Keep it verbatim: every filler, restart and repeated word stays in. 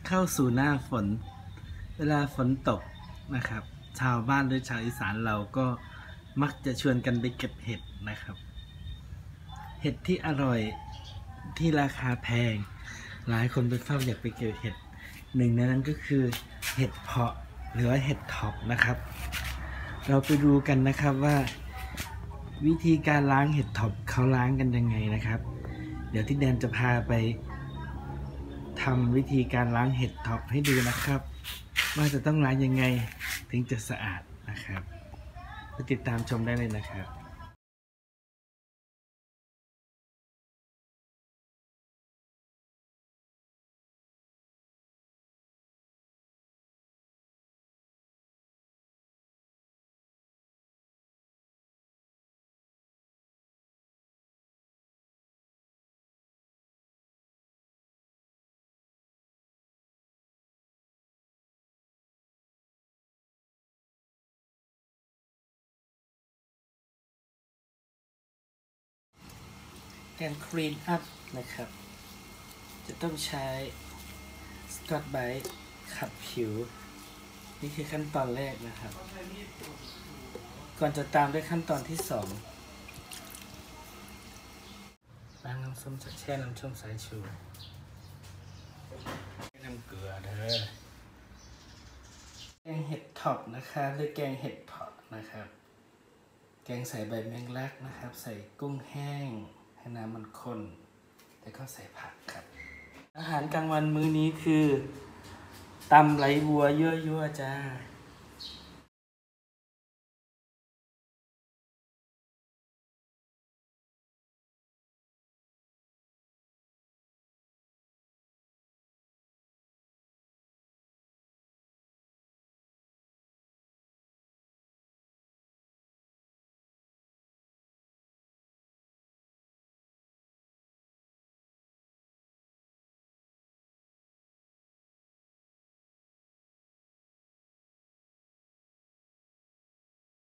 เข้าสู่หน้าฝนเวลาฝนตกนะครับชาวบ้านหรือชาวอีสานเราก็มักจะชวนกันไปเก็บเห็ดนะครับเห็ดที่อร่อยที่ราคาแพงหลายคนไปเฝ้าอยากไปเก็บเห็ดหนึ่งในนั้นก็คือเห็ดเพาะหรือว่าเห็ดท็อปนะครับเราไปดูกันนะครับว่าวิธีการล้างเห็ดท็อปเขาล้างกันยังไงนะครับเดี๋ยวที่แดนจะพาไปทำวิธีการล้างเห็ดท็อปให้ดูนะครับว่าจะต้องล้างยังไงถึงจะสะอาดนะครับไปติดตามชมได้เลยนะครับการคลีนอัพนะครับจะต้องใช้สกอตไบรท์ขัดผิวนี่คือขั้นตอนแรกนะครับก่อนจะตามด้วยขั้นตอนที่สองล้างน้ำส้มสายแช่น้ำส้มสายชูน้ำเกลือเด้อแกงเห็ดท็อปนะคะหรือแกงเห็ดเพาะนะครับแกงใส่ใบแมงลักนะครับใส่กุ้งแห้งให้น้ำมันข้นแล้วก็ใส่ผักครับอาหารกลางวันมื้อนี้คือตำไหลบัวยั่วๆจ้า